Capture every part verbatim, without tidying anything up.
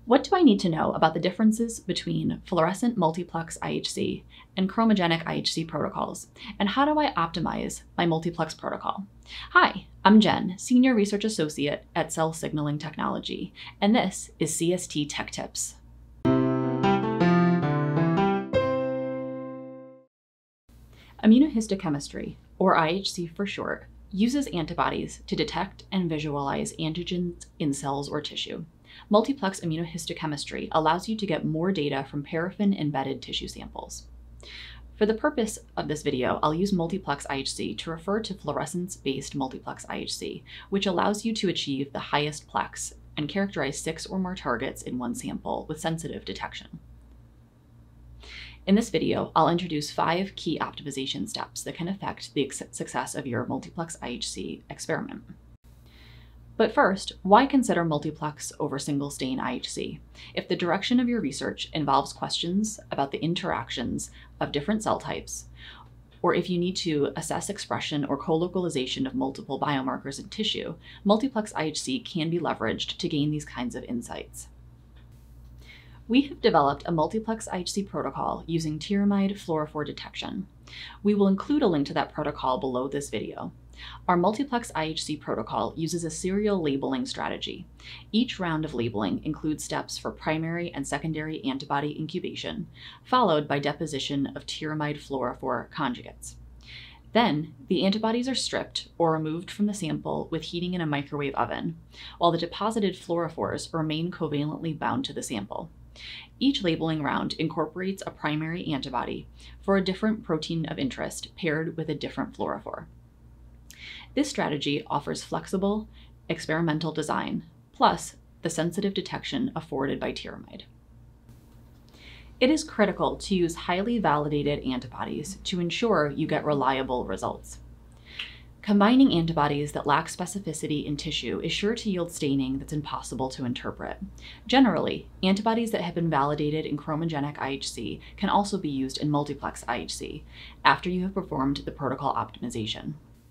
What do I need to know about the differences between fluorescent multiplex I H C and chromogenic I H C protocols, and how do I optimize my multiplex protocol? Hi, I'm Jen, Senior Research Associate at Cell Signaling Technology, and this is C S T Tech Tips. Immunohistochemistry, or I H C for short, uses antibodies to detect and visualize antigens in cells or tissue. Multiplex immunohistochemistry allows you to get more data from paraffin-embedded tissue samples. For the purpose of this video, I'll use Multiplex I H C to refer to fluorescence-based Multiplex I H C, which allows you to achieve the highest plex and characterize six or more targets in one sample with sensitive detection. In this video, I'll introduce five key optimization steps that can affect the success of your Multiplex I H C experiment. But first, why consider multiplex over single stain I H C if the direction of your research involves questions about the interactions of different cell types, or if you need to assess expression or co-localization of multiple biomarkers in tissue? Multiplex I H C can be leveraged to gain these kinds of insights. We have developed a multiplex I H C protocol using tyramide fluorophore detection. We will include a link to that protocol below this video. Our multiplex I H C protocol uses a serial labeling strategy. Each round of labeling includes steps for primary and secondary antibody incubation, followed by deposition of tyramide fluorophore conjugates. Then, the antibodies are stripped or removed from the sample with heating in a microwave oven, while the deposited fluorophores remain covalently bound to the sample. Each labeling round incorporates a primary antibody for a different protein of interest paired with a different fluorophore. This strategy offers flexible, experimental design, plus the sensitive detection afforded by tyramide. It is critical to use highly validated antibodies to ensure you get reliable results. Combining antibodies that lack specificity in tissue is sure to yield staining that's impossible to interpret. Generally, antibodies that have been validated in chromogenic I H C can also be used in multiplex I H C after you have performed the protocol optimization.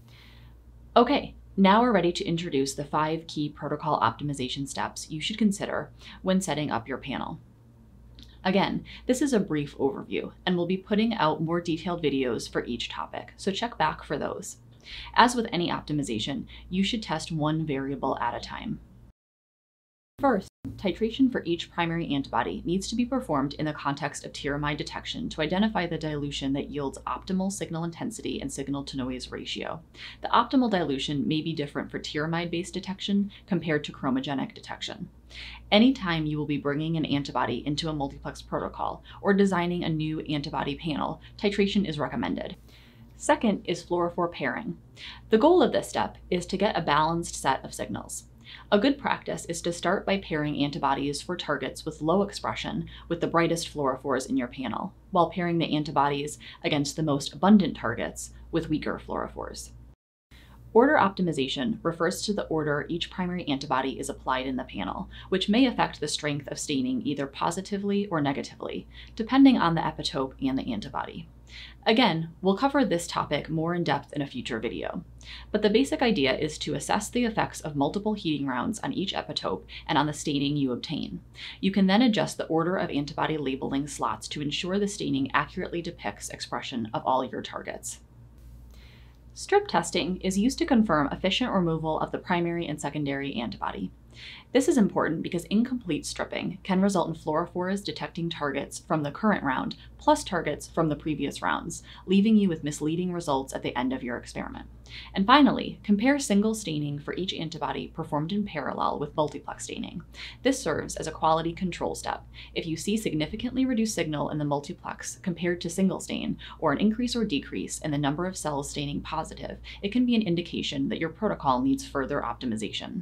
Okay, now we're ready to introduce the five key protocol optimization steps you should consider when setting up your panel. Again, this is a brief overview, and we'll be putting out more detailed videos for each topic, so check back for those. As with any optimization, you should test one variable at a time. First, titration for each primary antibody needs to be performed in the context of tyramide detection to identify the dilution that yields optimal signal intensity and signal-to-noise ratio. The optimal dilution may be different for tyramide-based detection compared to chromogenic detection. Anytime you will be bringing an antibody into a multiplex protocol or designing a new antibody panel, titration is recommended. Second is fluorophore pairing. The goal of this step is to get a balanced set of signals. A good practice is to start by pairing antibodies for targets with low expression with the brightest fluorophores in your panel, while pairing the antibodies against the most abundant targets with weaker fluorophores. Order optimization refers to the order each primary antibody is applied in the panel, which may affect the strength of staining either positively or negatively, depending on the epitope and the antibody. Again, we'll cover this topic more in depth in a future video, but the basic idea is to assess the effects of multiple heating rounds on each epitope and on the staining you obtain. You can then adjust the order of antibody labeling slots to ensure the staining accurately depicts expression of all your targets. Strip testing is used to confirm efficient removal of the primary and secondary antibody. This is important because incomplete stripping can result in fluorophores detecting targets from the current round plus targets from the previous rounds, leaving you with misleading results at the end of your experiment. And finally, compare single staining for each antibody performed in parallel with multiplex staining. This serves as a quality control step. If you see significantly reduced signal in the multiplex compared to single stain, or an increase or decrease in the number of cells staining positive, it can be an indication that your protocol needs further optimization.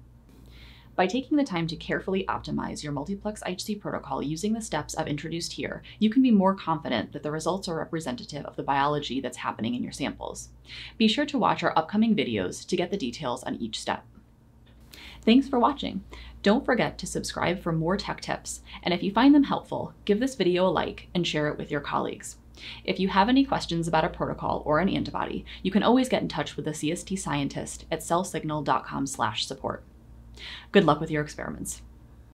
By taking the time to carefully optimize your multiplex I H C protocol using the steps I've introduced here, you can be more confident that the results are representative of the biology that's happening in your samples. Be sure to watch our upcoming videos to get the details on each step. Thanks for watching. Don't forget to subscribe for more tech tips, and if you find them helpful, give this video a like and share it with your colleagues. If you have any questions about a protocol or an antibody, you can always get in touch with a C S T scientist at cell signal dot com slash support. Good luck with your experiments.